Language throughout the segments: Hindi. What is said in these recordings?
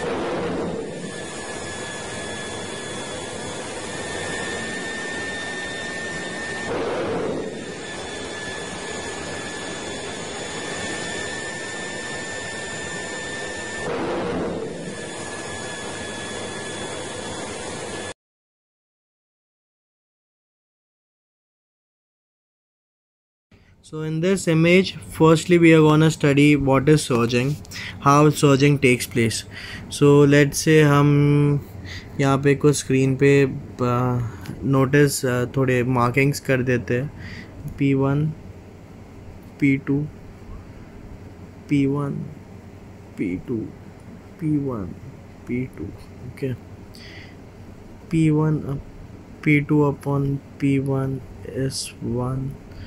So in this image, firstly we are gonna study what is surging, how surging takes place. So let's say हम यहाँ पे कुछ स्क्रीन पे नोटिस थोड़े मार्किंग्स कर देते हैं, P1, P2, P1, P2, P1, P2, okay. P1 P2 upon P1 is 1,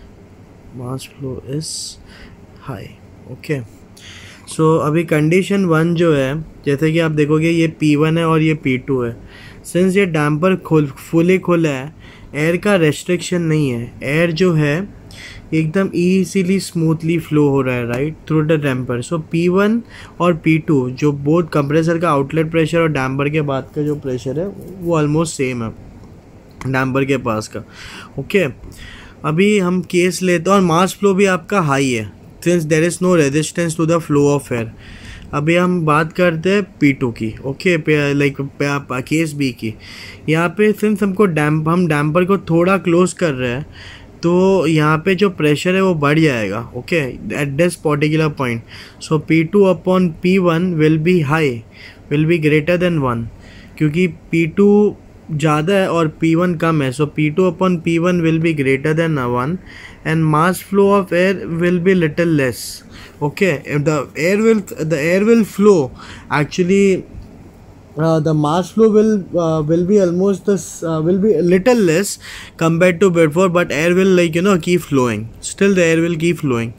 mass flow is high, okay. So अभी कंडीशन 1 जो है, जैसे कि आप देखोगे ये P1 है और ये P2 है. सिंस ये डैम्पर फुली खुला है, एयर का रेस्ट्रिक्शन नहीं है, एयर जो है एकदम ईजीली स्मूथली फ्लो हो रहा है right through the damper. So P1 और P2 जो बोथ कंप्रेसर का आउटलेट प्रेशर और डैम्पर के बाद का जो प्रेशर है वो ऑलमोस्ट सेम है डैम्पर के पास का, ओके. अभी हम केस लेते हैं और मास फ्लो भी आपका हाई है since there is no resistance to the flow of air. अभी हम बात करते हैं P2 की, ओके, लाइक केस बी की. यहाँ पे सिंस हमको हम डैम्पर को थोड़ा क्लोज कर रहे हैं तो यहाँ पे जो प्रेशर है वो बढ़ जाएगा, okay, at this particular point. So P2 upon P1 will be high, will be greater than 1, क्योंकि P2 ज़्यादा है और P1 कम है. सो P2 upon P1 will be greater than 1 and mass flow of air will be little less, okay. If the air will flow actually, the mass flow will be almost this will be a little less compared to before, but air will keep flowing, still the air will keep flowing.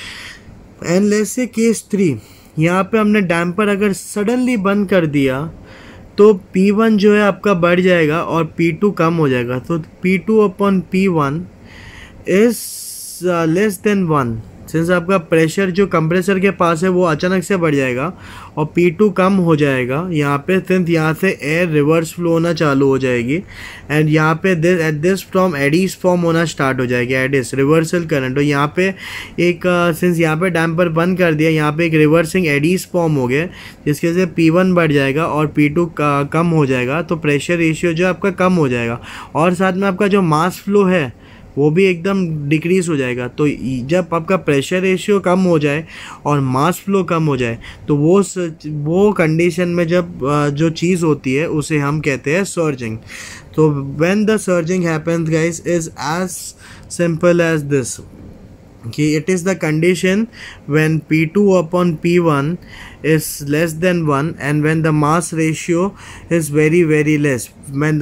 And let's say case 3, यहाँ पे हमने डैम्पर अगर सडनली बंद कर दिया तो P1 जो है आपका बढ़ जाएगा और P2 कम हो जाएगा. तो P2 upon P1 is less than 1, since आपका प्रेशर जो कंप्रेसर के पास है वो अचानक से बढ़ जाएगा और P2 कम हो जाएगा यहाँ पे, सिंस यहाँ से एयर रिवर्स फ्लो होना चालू हो जाएगी एंड यहाँ पे at this from eddies form होना स्टार्ट हो जाएगी, एडिस रिवर्सल करंट. और यहाँ पे एक सिंस यहाँ पे डैम्पर बंद कर दिया, यहाँ पे एक रिवर्सिंग एडीज फॉर्म हो गए जिसकी वजह से P1 बढ़ जाएगा और P2 कम हो जाएगा, तो प्रेशर रेशियो जो आपका कम हो जाएगा और साथ में आपका जो मास फ्लो है वो भी एकदम डिक्रीज़ हो जाएगा. तो जब आपका प्रेशर रेशियो कम हो जाए और मास फ्लो कम हो जाए तो वो कंडीशन में जब जो चीज़ होती है उसे हम कहते हैं सर्जिंग. तो when the surging happens guys is as simple as this, कि it is the condition when P2 upon P1 is less than 1 and when the mass ratio is very very less, when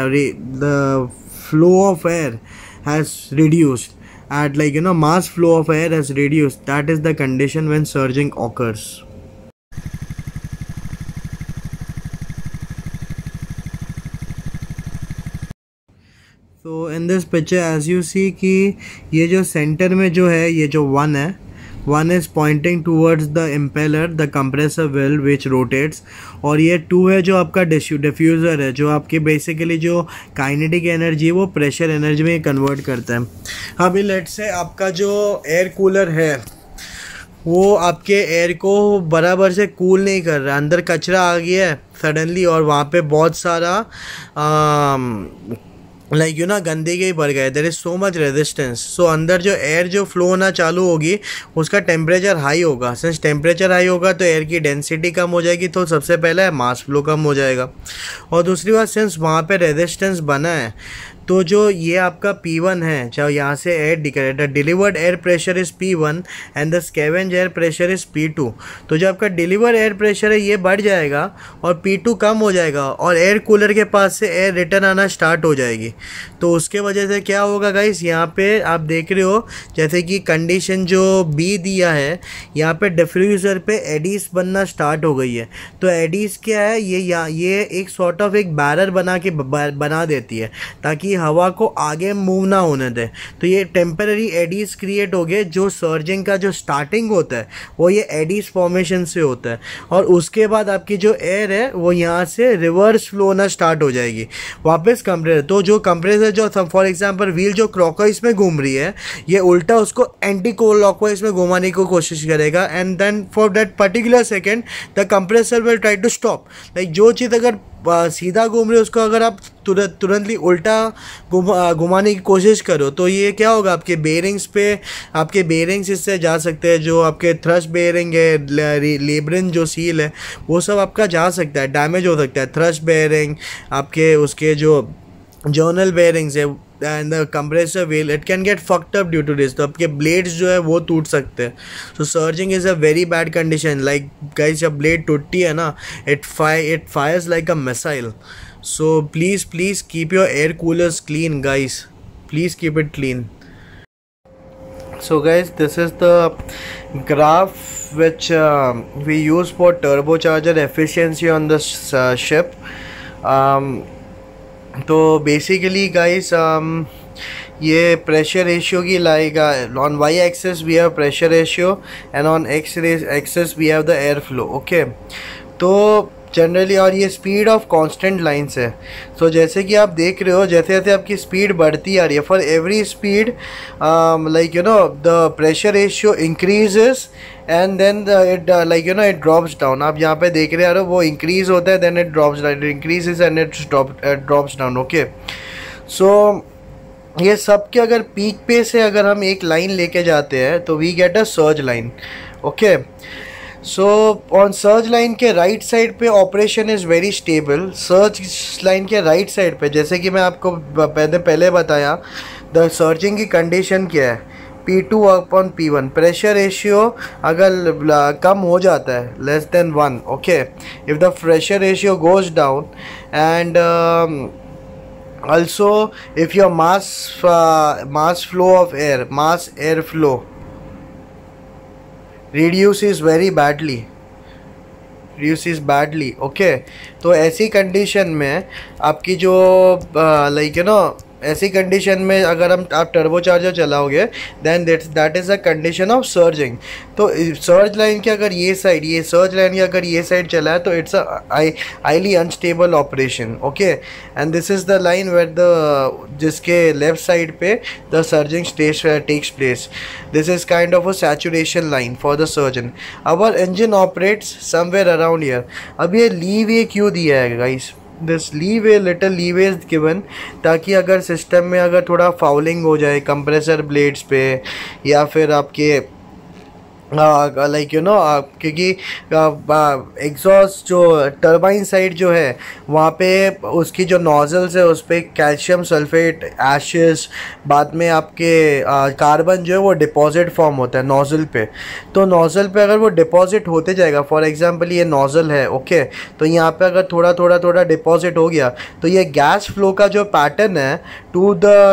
the flow of air has reduced at mass flow of air has reduced, that is the condition when surging occurs. So in this picture as you see कि ये जो सेंटर में जो है ये जो 1 है, 1 is pointing towards the impeller, the compressor wheel which rotates, और ये 2 है जो आपका डिफ्यूज़र है जो आपकी बेसिकली जो काइनेटिक एनर्जी वो प्रेशर एनर्जी में कन्वर्ट करता है. अभी लेट से आपका जो एयर कूलर है वो आपके एयर को बराबर से कूल नहीं कर रहा, अंदर कचरा आ गया है सडनली और वहाँ पे बहुत सारा गंदगी भर गए, there is so much resistance. So अंदर जो एयर जो फ्लो होना चालू होगी उसका टेम्परेचर हाई होगा. सिंस टेम्परेचर हाई होगा तो एयर की डेंसिटी कम हो जाएगी, तो सबसे पहले मास फ्लो कम हो जाएगा. और दूसरी बात, सिंस वहाँ पे रेजिस्टेंस बना है तो जो ये आपका P1 है, चाहे यहाँ से air the delivered air pressure is P1 and the scavenge air pressure is P2. तो जो आपका डिलीवर एयर प्रेशर है ये बढ़ जाएगा और P2 कम हो जाएगा और एयर कूलर के पास से एयर रिटर्न आना स्टार्ट हो जाएगी. तो उसके वजह से क्या होगा गाइस, यहाँ पे आप देख रहे हो जैसे कि कंडीशन जो B दिया है, यहाँ पे डिफ्यूज़र पे एडीज बनना स्टार्ट हो गई है. तो एडीज क्या है, ये एक सॉर्ट ऑफ एक बैरर बना देती है ताकि हवा को आगे मूव ना होने दें। तो ये टेम्पररी एडीज क्रिएट हो गए। जो सर्जिंग का जो स्टार्टिंग होता है वो ये एडीज फॉर्मेशन से होता है, और उसके बाद आपकी जो एयर है वो यहाँ से रिवर्स फ्लो होना स्टार्ट हो जाएगी वापस कंप्रेसर। तो जो कंप्रेसर जो फॉर एग्जांपल व्हील जो क्लॉकवाइज में घूम रही है, ये उल्टा उसको एंटी क्लॉकवाइज में घुमाने की कोशिश करेगा, and then for that particular second the compressor will try to stop. Like जो चीज़ अगर सीधा घूम रही है उसको अगर आप तुरंतली उल्टा घुमाने की कोशिश करो तो ये क्या होगा, आपके बेयरिंग्स पे, आपके बेयरिंग्स इससे जा सकते हैं। जो आपके थ्रस्ट बेयरिंग है, लेब्रिन जो सील है, वो सब आपका जा सकता है, डैमेज हो सकता है। थ्रस्ट बेयरिंग, आपके उसके जो जर्नल बेयरिंग्स है and the compressor wheel, it can get fucked up due to this. तो आपके ब्लेड्स जो है वो टूट सकते हैं। So surging is a very bad condition. Like guys, जब ब्लेड टूटती है ना, it fires like a missile. So please keep your air coolers clean guys, please keep it clean. So guys, this is the graph which we use for turbocharger efficiency on the ship. तो बेसिकली गाइस ये प्रेशर रेशियो की like on Y axis we have pressure ratio and on X axis we have the air flow. Okay, तो जनरली, और ये स्पीड ऑफ कांस्टेंट लाइन्स है. सो जैसे कि आप देख रहे हो, जैसे जैसे आपकी स्पीड बढ़ती आ रही है, for every speed like you know the pressure ratio increases and then it like you know it drops down. आप यहाँ पे देख रहे हो वो इंक्रीज होता है, then it drops down, it increases and it drops down. Okay, so ये सब के अगर पीक पे से अगर हम एक लाइन लेके जाते हैं तो we get a surge line. Okay, so on surge line के राइट साइड पे operation is very stable. Surge line के राइट साइड पे, जैसे कि मैं आपको पहले बताया, द सर्जिंग की कंडीशन क्या है, P2 upon P1. Pressure ratio अगर कम हो जाता है, less than 1. Okay, if the pressure ratio goes down and also if your mass flow of air, mass air flow reduces badly. Okay, तो ऐसी कंडीशन में आपकी जो लाइक यू नो ऐसी कंडीशन में अगर आप टर्बोचार्जर चलाओगे then that is a condition of surging. तो सर्ज लाइन की अगर ये सर्ज लाइन की अगर ये साइड चला है तो it's a highly unstable operation. Okay, and this is the line where the जिसके लेफ्ट साइड पे the surging takes place. This is kind of a saturation line for the surgeon. Our engine operates somewhere around here. अब ये लीव क्यों दिया है guys? This little leeway is given ताकि अगर सिस्टम में अगर थोड़ा फाउलिंग हो जाए कंप्रेसर ब्लेड्स पे या फिर आपके लाइक यू नो क्योंकि एग्जॉस्ट जो टर्बाइन साइड जो है वहाँ पे उसकी जो नॉजल्स है उस पर कैल्शियम सल्फेट एशेस, बाद में आपके कार्बन जो है वो डिपॉजिट फॉर्म होता है नॉजल पे. तो नॉजल पे अगर वो डिपॉजिट होते जाएगा, फॉर एग्जांपल ये नॉजल है. ओके, तो यहाँ पे अगर थोड़ा डिपॉजिट हो गया तो ये गैस फ्लो का जो पैटर्न है to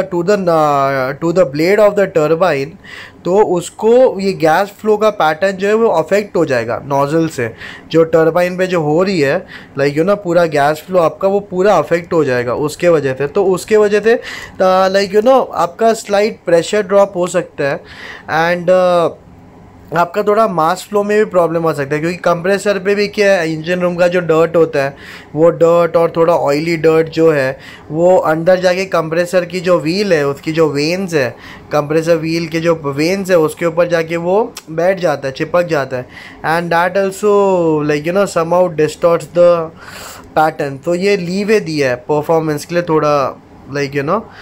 the blade of the turbine, तो उसको ये गैस फ्लो का पैटर्न जो है वो अफेक्ट हो जाएगा नॉजल से. जो टर्बाइन पे जो हो रही है लाइक यू नो पूरा गैस फ्लो आपका वो पूरा अफेक्ट हो जाएगा उसके वजह से. तो उसके वजह से लाइक यू नो आपका स्लाइट प्रेशर ड्रॉप हो सकता है एंड आपका थोड़ा मास फ्लो में भी प्रॉब्लम आ सकता है, क्योंकि कंप्रेसर पे भी क्या है, इंजन रूम का जो डर्ट होता है वो डर्ट और थोड़ा ऑयली डर्ट जो है वो अंदर जाके कंप्रेसर की जो व्हील है उसकी जो वेन्स है, कंप्रेसर व्हील के जो वेन्स है उसके ऊपर जाके वो बैठ जाता है, चिपक जाता है. And that also like you know some out distorts the pattern. तो ये लीवे दिया है परफॉर्मेंस के लिए थोड़ा लाइक यू नो.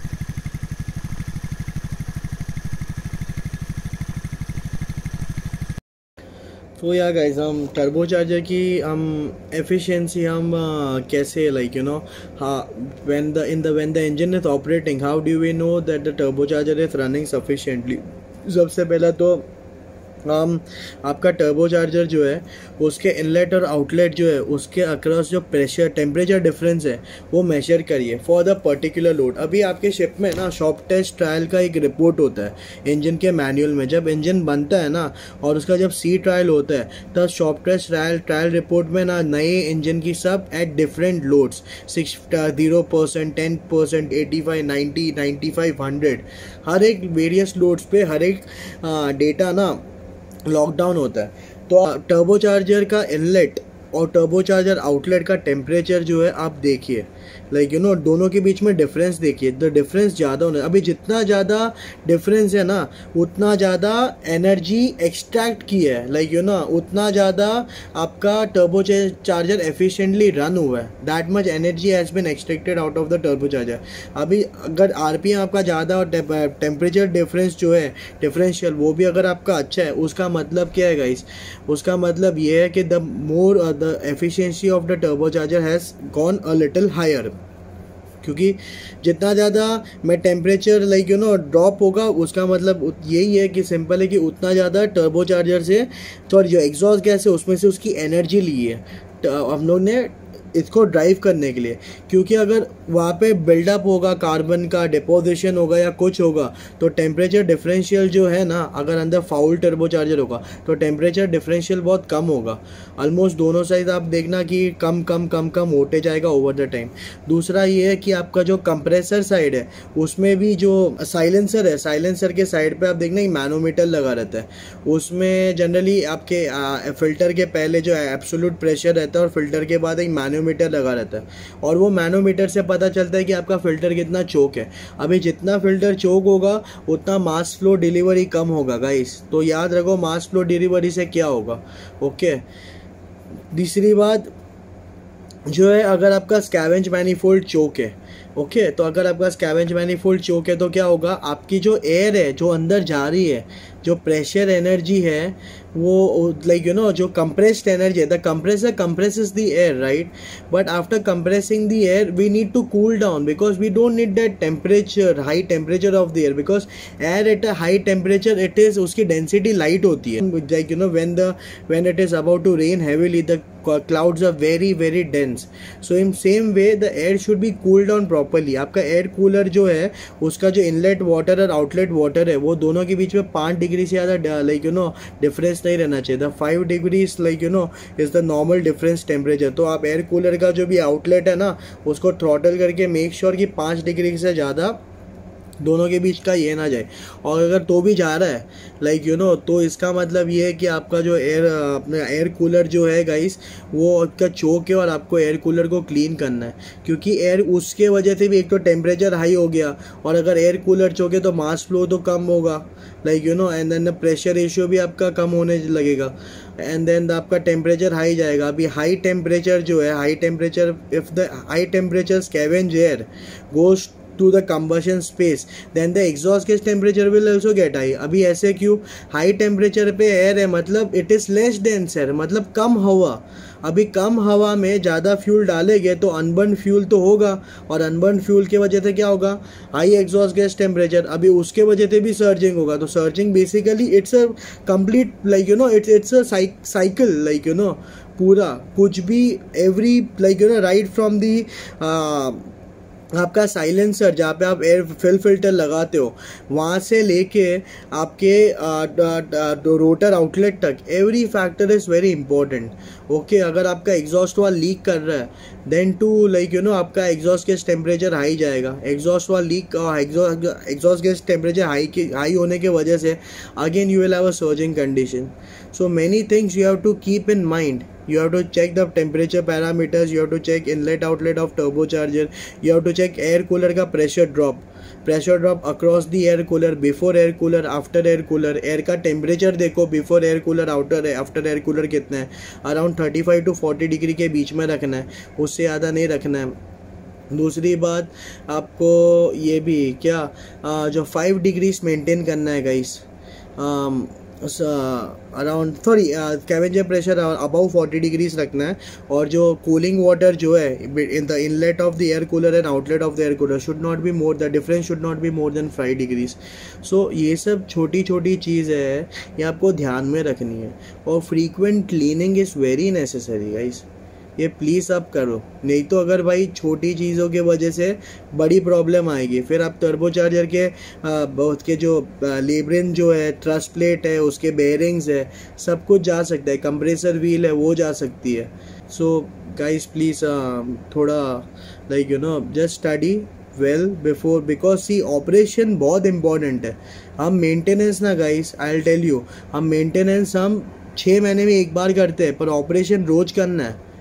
तो या गाइस, हम टर्बोचार्जर की हम एफिशिएंसी हम कैसे like you know when the engine is operating, how do we know that the turbocharger is running sufficiently? सबसे पहला तो आपका टर्बो चार्जर जो है उसके इनलेट और आउटलेट जो है उसके अक्रॉस जो प्रेशर टेम्परेचर डिफरेंस है वो मेजर करिए फॉर द पर्टिकुलर लोड। अभी आपके शिप में ना शॉप टेस्ट ट्रायल का एक रिपोर्ट होता है इंजन के मैनुअल में। जब इंजन बनता है ना और उसका जब सी ट्रायल होता है तब शॉप टेस्ट ट्रायल रिपोर्ट में ना नए इंजन की सब एट डिफरेंट लोड्स 0%, 10%, 85, 90, 95, 100 हर एक वेरियस लोड्स पे हर एक डेटा ना लॉकडाउन होता है। तो टर्बो चार्जर का इनलेट और टर्बो चार्जर आउटलेट का टेम्परेचर जो है आप देखिए, लाइक दोनों के बीच में डिफरेंस देखिए। द डिफरेंस ज़्यादा होना, अभी जितना ज़्यादा डिफरेंस है ना उतना ज़्यादा एनर्जी एक्सट्रैक्ट की है, लाइक उतना ज़्यादा आपका टर्बो चार्जर एफिशिएंटली रन हुआ है। That much energy has been extracted out of the turbo charger. अभी अगर आरपीएम आपका ज़्यादा और टेम्परेचर डिफरेंस जो है डिफरेंशियल वो भी अगर आपका अच्छा है, उसका मतलब क्या है गाइस? उसका मतलब ये है कि the more the efficiency of the turbo charger has gone a little higher, क्योंकि जितना ज़्यादा मैं टेम्परेचर लाइक ड्रॉप होगा उसका मतलब यही है कि सिंपल है कि उतना ज़्यादा टर्बो चार्जर से तो जो एग्जॉस्ट गैस है उसमें से उसकी एनर्जी ली है हम लोग ने इसको ड्राइव करने के लिए। क्योंकि अगर वहाँ पे बिल्डअप होगा कार्बन का डिपोजिशन होगा या कुछ होगा तो टेम्परेचर डिफरेंशियल जो है ना, अगर अंदर फाउल टर्बो चार्जर होगा तो टेम्परेचर डिफरेंशियल बहुत कम होगा। ऑलमोस्ट दोनों साइड आप देखना कि कम कम कम कम होते जाएगा ओवर द टाइम। दूसरा ये है कि आपका जो कंप्रेसर साइड है उसमें भी जो साइलेंसर है, साइलेंसर के साइड पे आप देखना एक मैनोमीटर लगा रहता है। उसमें जनरली आपके फिल्टर के पहले जो एब्सोल्यूट प्रेशर रहता है और फिल्टर के बाद एक मैनोमीटर लगा रहता है और वो मैनोमीटर से पता चलता है कि आपका फिल्टर कितना चोक है। अभी जितना फिल्टर चोक होगा उतना मास फ्लो डिलीवरी कम होगा गाइस, तो याद रखो मास फ्लो डिलीवरी से क्या होगा। ओके, तीसरी बात जो है, अगर आपका स्कैवेंज मैनिफोल्ड चोक है, ओके, तो अगर आपका स्कैवेंज मैनिफोल्ड चोक है तो क्या होगा, आपकी जो एयर है जो अंदर जा रही है, जो प्रेशर एनर्जी है वो लाइक जो कंप्रेस्ड एनर्जी है, the compressor compresses the air, right? But after compressing the air we need to cool down because we don't need that temperature, high temperature of the air, because air at a high temperature it is उसकी density light होती है, like when it is about to rain heavily the clouds are very very dense. So in same way the air should be cooled down properly. आपका एयर कूलर जो है उसका जो इनलेट वाटर और आउटलेट वाटर है वो दोनों के बीच में 5 डिग्री से ज़्यादा लाइक डिफरेंस नहीं रहना चाहिए। The 5 degrees like is the normal difference temperature. तो आप एयर कूलर का जो भी आउटलेट है ना उसको थ्रॉटल करके मेक श्योर कि 5 डिग्री से ज़्यादा दोनों के बीच का ये ना जाए। और अगर तो भी जा रहा है लाइक तो इसका मतलब ये है कि आपका जो अपना एयर कूलर जो है गाइस वो आपका चोक है और आपको एयर कूलर को क्लीन करना है, क्योंकि एयर उसके वजह से भी एक तो टेम्परेचर हाई हो गया और अगर एयर कूलर चोक है तो मास फ्लो तो कम होगा like and then pressure ratio भी आपका कम होने लगेगा एंड देन आपका टेम्परेचर हाई जाएगा। अभी हाई टेम्परेचर जो है, high temperature if the high temperature scavenge air goes to the combustion space then the exhaust gas temperature will also get high। अभी ऐसे क्यों? हाई टेम्परेचर पे एयर है मतलब it is less dense air, मतलब कम हवा। अभी कम हवा में ज़्यादा फ्यूल डालेंगे तो अनबर्न फ्यूल तो होगा और अनबर्न फ्यूल की वजह से क्या होगा, हाई एग्जॉस्ट गैस टेम्परेचर। अभी उसके वजह से भी सर्जिंग होगा। तो surging basically it's a complete like it's a cycle like पूरा कुछ भी every like right from the आपका साइलेंसर जहाँ पे आप एयर फिल्टर लगाते हो वहाँ से लेके आपके रोटर आउटलेट तक every factor is very important. Okay, अगर आपका एग्जॉस्ट वाल लीक कर रहा है देन टू लाइक आपका एग्जॉस्ट गैस टेम्परेचर हाई जाएगा। Exhaust valve leak exhaust gas temperature high होने के वजह से again you will have a surging condition. So many things you have to keep in mind. You have to check the temperature parameters, you have to check inlet outlet of turbocharger, you have to check air cooler का pressure drop across the air cooler, before air cooler, after air cooler, air का temperature देखो before air cooler, after air cooler कितना है, around 35 to 40 डिग्री के बीच में रखना है, उससे ज़्यादा नहीं रखना है। दूसरी बात आपको ये भी क्या जो 5 डिग्रीज मेंटेन करना है guys. Around sorry scavenger pressure above 40 degrees रखना है, और जो कूलिंग वाटर जो है in the inlet of the air cooler and outlet of the air cooler should not be more, the difference should not be more than 5 degrees. So ये सब छोटी छोटी चीज़ है, ये आपको ध्यान में रखनी है, और frequent cleaning is very necessary guys, ये प्लीज़ आप करो, नहीं तो अगर भाई छोटी चीज़ों के वजह से बड़ी प्रॉब्लम आएगी, फिर आप टर्बोचार्जर के उसके जो लेबरिन जो है, ट्रस प्लेट है, उसके बेयरिंग्स है, सब कुछ जा सकता है, कंप्रेसर व्हील है वो जा सकती है। सो गाइस प्लीज़ थोड़ा like you know just study well before, because sea operation बहुत इंपॉर्टेंट है। हम मेंटेनेंस ना guys, I will tell you, हम मेंटेनेंस हम 6 महीने में एक बार करते हैं, पर ऑपरेशन रोज करना है।